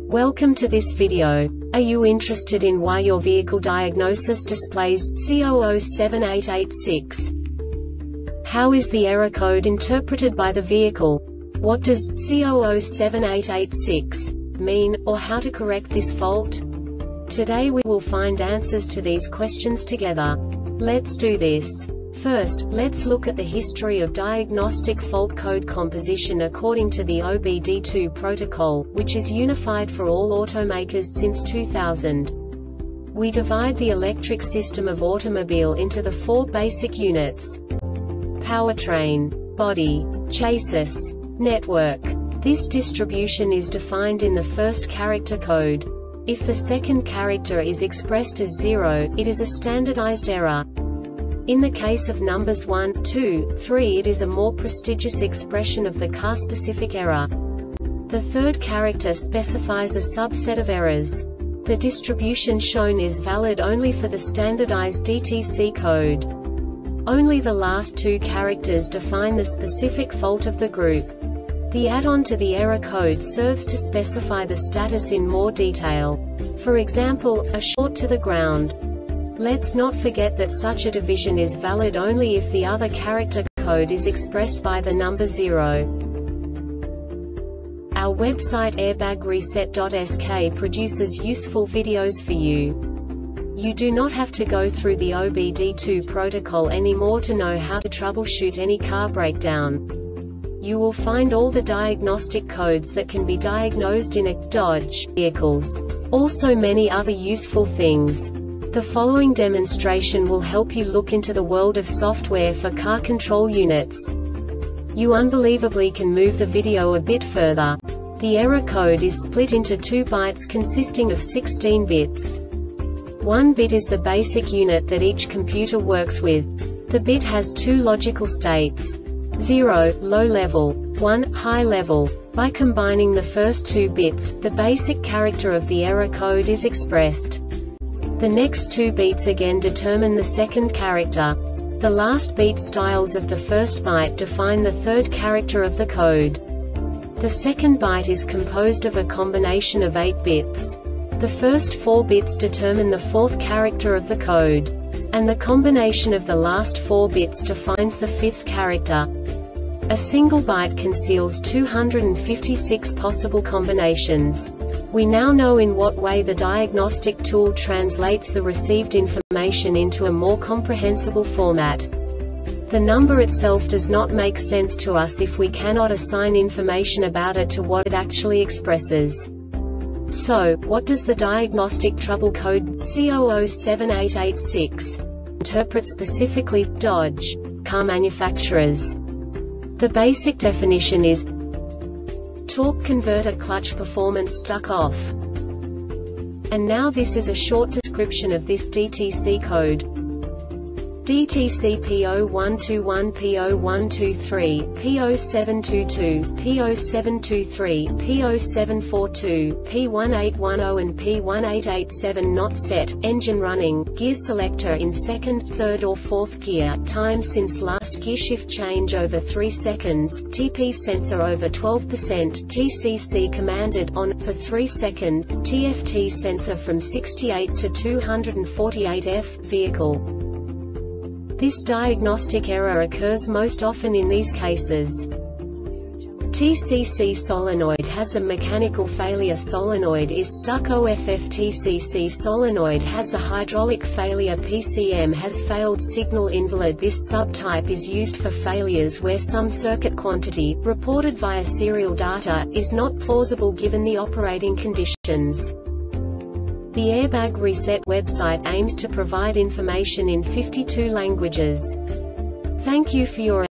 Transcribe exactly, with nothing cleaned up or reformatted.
Welcome to this video. Are you interested in why your vehicle diagnosis displays C zero zero seven eight eight six? How is the error code interpreted by the vehicle? What does C zero zero seven eight eight six mean, or how to correct this fault? Today we will find answers to these questions together. Let's do this. First, let's look at the history of diagnostic fault code composition according to the O B D two protocol, which is unified for all automakers since two thousand. We divide the electric system of automobile into the four basic units: powertrain, body, chassis, network. This distribution is defined in the first character code. If the second character is expressed as zero, it is a standardized error. In the case of numbers one, two, three, it is a more prestigious expression of the car-specific error. The third character specifies a subset of errors. The distribution shown is valid only for the standardized D T C code. Only the last two characters define the specific fault of the group. The add-on to the error code serves to specify the status in more detail. For example, a short to the ground. Let's not forget that such a division is valid only if the other character code is expressed by the number zero. Our website airbag reset dot S K produces useful videos for you. You do not have to go through the O B D two protocol anymore to know how to troubleshoot any car breakdown. You will find all the diagnostic codes that can be diagnosed in a Dodge vehicles. Also many other useful things. The following demonstration will help you look into the world of software for car control units. You unbelievably can move the video a bit further. The error code is split into two bytes consisting of sixteen bits. One bit is the basic unit that each computer works with. The bit has two logical states: zero, low level, one, high level. By combining the first two bits, the basic character of the error code is expressed. The next two beats again determine the second character. The last beat styles of the first byte define the third character of the code. The second byte is composed of a combination of eight bits. The first four bits determine the fourth character of the code. And the combination of the last four bits defines the fifth character. A single byte conceals two hundred fifty-six possible combinations. We now know in what way the diagnostic tool translates the received information into a more comprehensible format. The number itself does not make sense to us if we cannot assign information about it to what it actually expresses. So, what does the diagnostic trouble code C zero zero seven eight eight six interpret specifically for Dodge car manufacturers? The basic definition is torque converter clutch performance stuck off. And now this is a short description of this D T C code. D T C P zero one two one, P zero one two three, P zero seven two two, P zero seven two three, P zero seven four two, P one eight one zero and P one eight eight seven. Not set, engine running, gear selector in second, third or fourth gear, time since last gear shift change over three seconds, T P sensor over twelve percent, T C C commanded on for three seconds, T F T sensor from sixty-eight to two hundred forty-eight F, vehicle. This diagnostic error occurs most often in these cases. T C C solenoid has a mechanical failure, solenoid is stuck, O F F. T C C solenoid has a hydraulic failure, P C M has failed, signal invalid. This subtype is used for failures where some circuit quantity, reported via serial data, is not plausible given the operating conditions. The Airbag Reset website aims to provide information in fifty-two languages. Thank you for your